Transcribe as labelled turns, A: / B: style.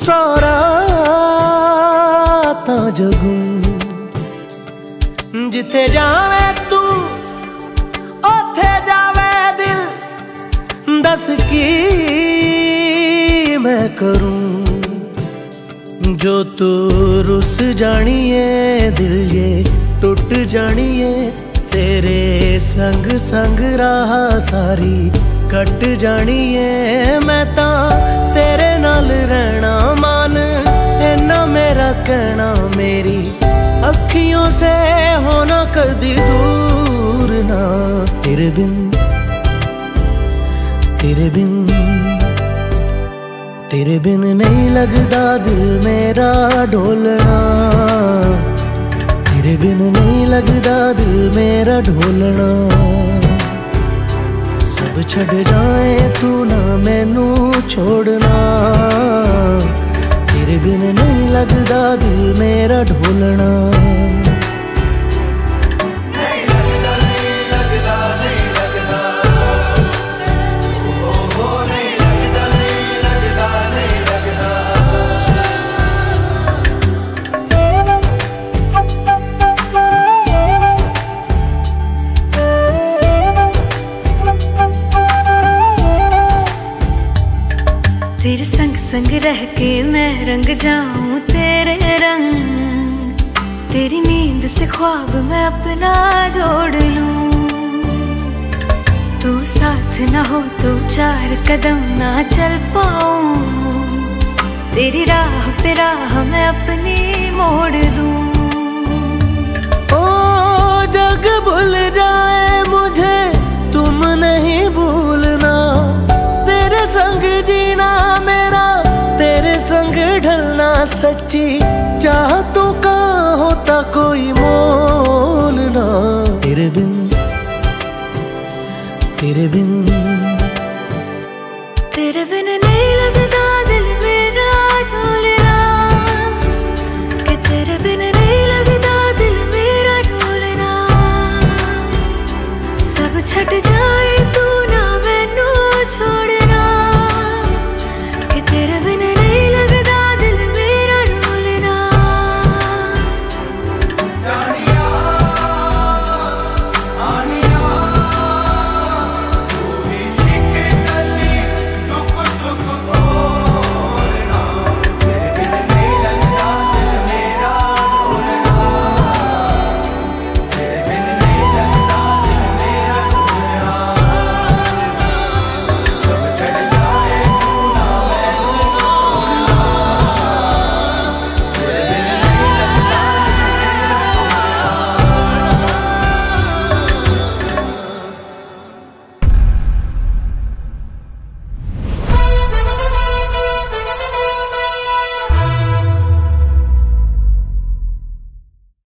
A: सौ रातां जगूं जिथे जावे तू ओथे जावे दिल। दस की मैं करूं जो तू रुस जानिए दिल ये टुट जानिए। तेरे संग संग राह सारी कट जानिए। मैं ता तेरे नाल रहना मान इन्ना मेरा कहना। मेरी अखियों से होना कदी दूर ना। तेरे बिन तेरे बिन तेरे बिन नहीं लगदा दिल मेरा ढोलना। तेरे बिन नहीं लगदा दिल मेरा ढोलना। सब छड़ जाए तू ना मैनू छोड़ना। तेरे बिन नहीं लगदा दिल मेरा ढोलना।
B: तेरे संग संग रह के मैं रंग जाऊं तेरे रंग। तेरी नींद से ख्वाब मैं अपना जोड़ लूं। तू साथ ना हो तो चार कदम ना चल पाऊं। तेरी राह पे राह मैं अपनी मोड़ दूं।
A: ओ जग भूल जाए मुझे तुम नहीं भूलना। तेरे संग जीना मेरा तेरे संग ढलना। सच्ची चाहतों का होता कोई मोल ना। तेरे बिन तेरे बिन